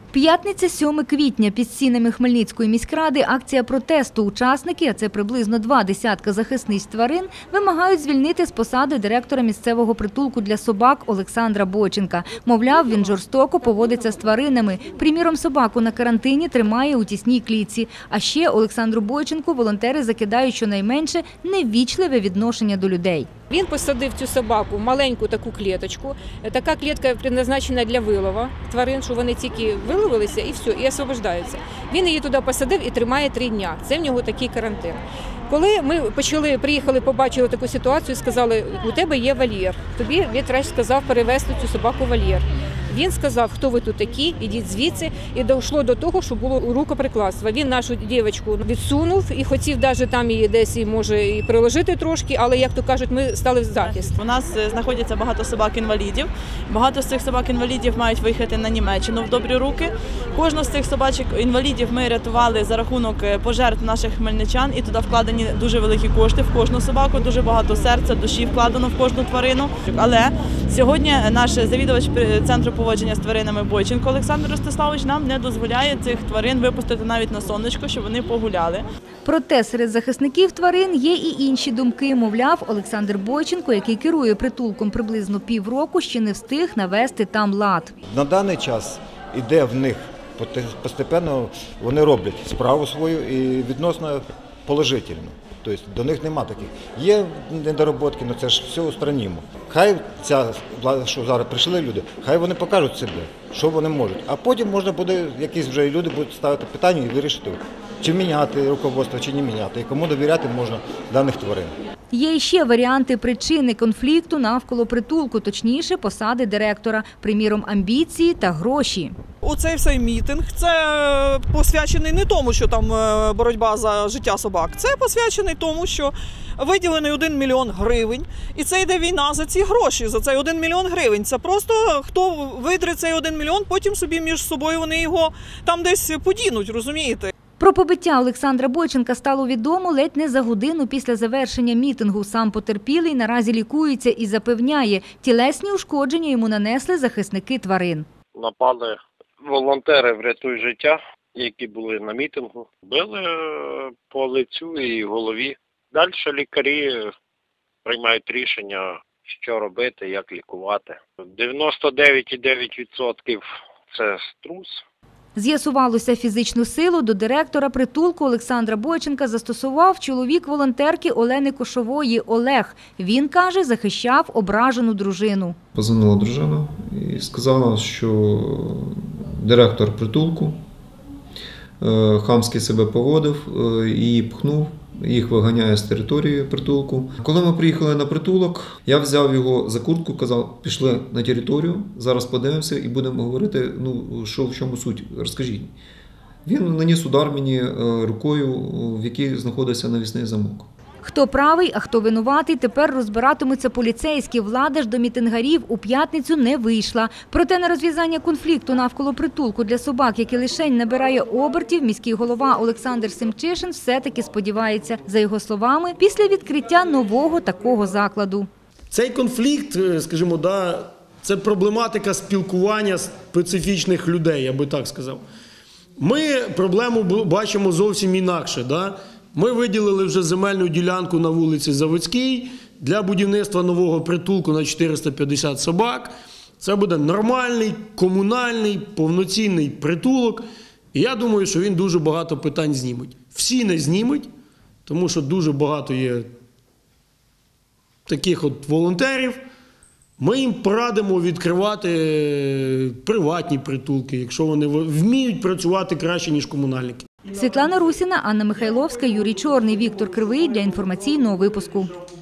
П'ятниця, 7 квітня. Під стінами Хмельницької міськради акція протесту. Учасники, а це приблизно 20 захисниць тварин, вимагають звільнити з посади директора місцевого притулку для собак Олександра Бойченка. Мовляв, він жорстоко поводиться з тваринами. Приміром, собаку на карантині тримає у тісній клітці. А ще Олександру Бойченку волонтери закидають щонайменше неввічливе відношення до людей. Він посадив цю собаку в маленьку таку кліточку. Така клітка призначена для вилова тварин, що вони тільки виловилися і все, і освобождаються. Він її туди посадив і тримає 3 дні. Це в нього такий карантин. Коли ми приїхали, побачили таку ситуацію, сказали, у тебе є вольєр. Тобі ветврач сказав перевезти цю собаку в вольєр. Він сказав, хто ви тут такі, ідіть звідси. І дійшло до того, що було рукоприкладство. Він нашу дівчинку відсунув і хотів навіть там її десь, може, і приложити трошки, але, як то кажуть, ми стали в захист. У нас знаходяться багато собак-інвалідів. Багато з цих собак-інвалідів мають виїхати на Німеччину в добрі руки. Кожну з цих собачок-інвалідів ми рятували за рахунок пожертв наших хмельничан, і туди вкладені дуже великі кошти в кожну собаку, дуже багато серця, душі вкладено в кожну тварину. Але сьогодні наш завідувач центру поводження з тваринами Бойченко Олександр Ростиславович нам не дозволяє цих тварин випустити навіть на сонечко, щоб вони погуляли. Проте серед захисників тварин є і інші думки. Мовляв, Олександр Бойченко, який керує притулком приблизно півроку, ще не встиг навести там лад. На даний час іде в них постепенно, вони роблять справу свою і відносно положительно. Тобто до них нема таких. Є недороботки, але це ж все устранімо. Хай ця влада, що зараз прийшли люди, хай вони покажуть себе, що вони можуть. А потім можна буде, якісь вже люди будуть ставити питання і вирішити, чи міняти руководство, чи не міняти, і кому довіряти можна даних тварин. Є і ще варіанти причини конфлікту навколо притулку, точніше посади директора, приміром амбіції та гроші. Оцей всей мітинг, це посвячений не тому, що там боротьба за життя собак, це посвячений тому, що виділений 1 мільйон гривень, і це йде війна за ці гроші, за цей 1 мільйон гривень. Це просто хто видре цей 1 мільйон, потім собі між собою вони його там десь подінуть, розумієте? Про побиття Олександра Бойченка стало відомо ледь не за годину після завершення мітингу. Сам потерпілий наразі лікується і запевняє, тілесні ушкодження йому нанесли захисники тварин. Напали волонтери «Врятуй життя», які були на мітингу, били по лицю і голові. Далі лікарі приймають рішення, що робити, як лікувати. 99,9% – це струс. З'ясувалося, фізичну силу до директора притулку Олександра Бойченка застосував чоловік волонтерки Олени Кошової Олег. Він, каже, захищав ображену дружину. Позвонила дружина і сказала, що директор притулку хамськи себе поводив, її пхнув, їх виганяє з території притулку. Коли ми приїхали на притулок, я взяв його за куртку, казав, пішли на територію, зараз подивимося і будемо говорити, що в чому суть, розкажіть. Він наніс удар мені рукою, в якій знаходився навісний замок. Хто правий, а хто винуватий, тепер розбиратимуться поліцейські. Влада ж до мітингарів у п'ятницю не вийшла. Проте на розв'язання конфлікту навколо притулку для собак, який лишень набирає обертів, міський голова Олександр Семчишин все-таки сподівається. За його словами, після відкриття нового такого закладу. Цей конфлікт, скажімо, це проблематика спілкування специфічних людей, я би так сказав. Ми проблему бачимо зовсім інакше, Ми виділили вже земельну ділянку на вулиці Заводській для будівництва нового притулку на 450 собак. Це буде нормальний, комунальний, повноцінний притулок. І я думаю, що він дуже багато питань зніметь. Всі не зніметь, тому що дуже багато є таких от волонтерів. Ми їм порадимо відкривати приватні притулки, якщо вони вміють працювати краще, ніж комунальники. Світлана Русіна, Анна Михайловська, Юрій Чорний, Віктор Кривий для інформаційного випуску.